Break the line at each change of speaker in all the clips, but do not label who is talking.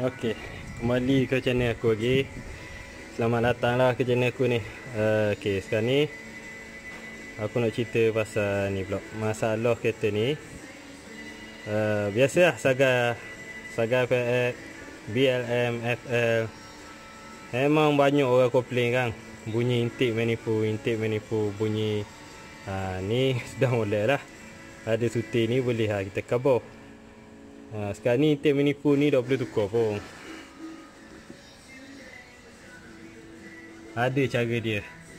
Okey, kembali ke channel aku lagi. Selamat datanglah ke channel aku ni. Okey, sekarang ni aku nak cerita pasal ni pula. Masalah kereta ni. Biasalah Saga FX, BLM, FL. Memang banyak orang komplain kan. Bunyi intake manifold bunyi. Ni sudah mula lah. Ada sutir ni boleh kita cover. Sekarang ni intake manifold ni dah boleh tukar pun. Ada cara dia.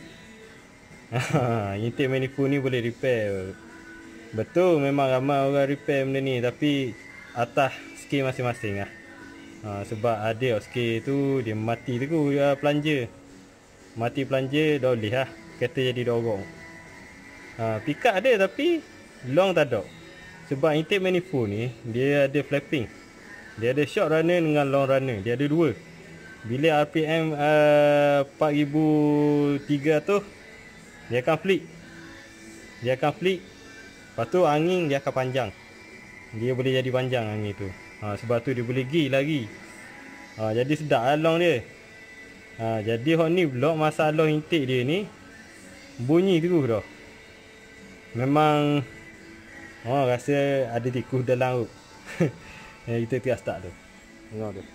Intake manifold ni boleh repair. Betul, memang ramai orang repair benda ni. Tapi atas skill masing-masing lah. Sebab ada skill tu dia mati tu plunger. Mati plunger dah boleh lah. Kereta jadi dorong. Pick up ada tapi long tak ada. Sebab intake manifold ni dia ada flapping. Dia ada short runner dengan long runner. Dia ada dua. Bila RPM 4300 dia akan flick. Lepas tu angin dia akan panjang. Dia boleh jadi panjang angin tu. Sebab tu dia boleh lagi. Jadi sedap long dia. Jadi hok ni pula masalah intake dia ni bunyi terus dah. Memang rasa ada tikus dalam laut. Kita tengah start tu. Tengok tu.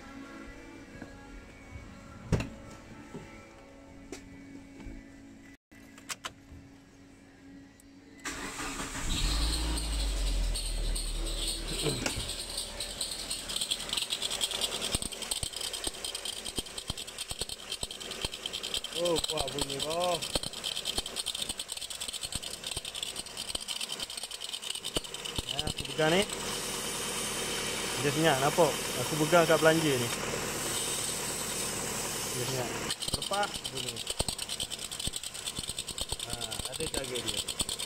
Oh, kuat bunyi kau. Aku pegang ni. Dia senyap, nampak? Aku pegang kat belanja ni. Dia senyap. Lepas bunyi. Ada cara dia.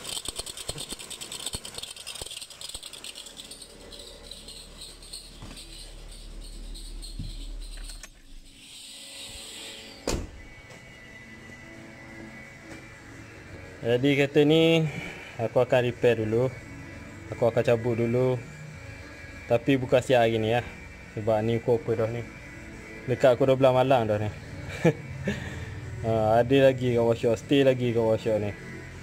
Jadi kereta ni aku akan repair dulu. Aku akan cabut dulu. Tapi bukan siap hari ni lah. Sebab ni pukul apa dah ni. Dekat pukul 12 malam dah ni. Ada lagi kat workshop. Stay lagi kat workshop ni.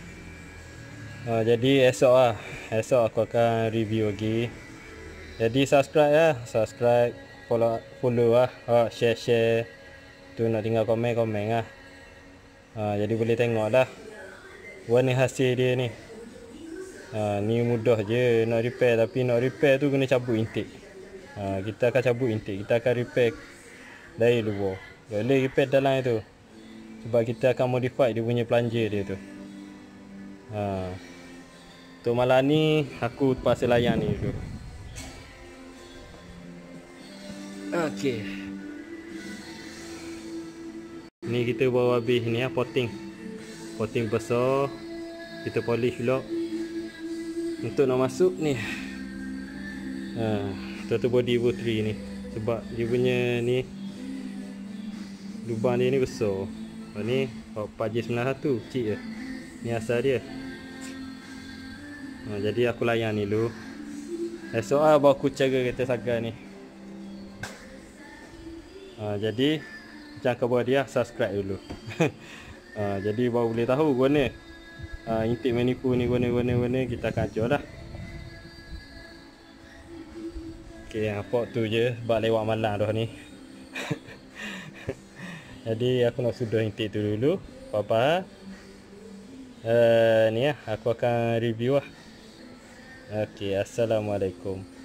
Jadi esok lah. Esok aku akan review lagi. Jadi subscribe lah. Subscribe. Follow lah. Share. Tu nak tinggal komen lah. Jadi boleh tengok lah warna hasil dia ni. Ni mudah je nak repair. Tapi nak repair tu kena cabut intake. Kita akan cabut intake. Kita akan repair dari luar. Boleh repair dalam itu. Sebab kita akan modify dia punya plunger dia tu. Untuk malam ni aku terpaksa layan ni dulu. Okey. Ni kita baru habis ni potting besar. Kita polish pula. Untuk nak masuk ni tu body Evo 3 ni. Sebab dia punya ni lubang dia ni besar. Ni Pajis 91 kecil je. Ni asal dia. Jadi aku layan ni dulu. Esok baru aku cara kereta Saga ni. Jadi macam khabar dia, subscribe dulu. Jadi baru boleh tahu guna intake manifold ni guna kita akan ajar lah. Okey, nampak tu je sebab lewat malam dah ni. Jadi aku nak sudah intake tu dulu. Apa-apa ni lah aku akan review lah. Okey, assalamualaikum.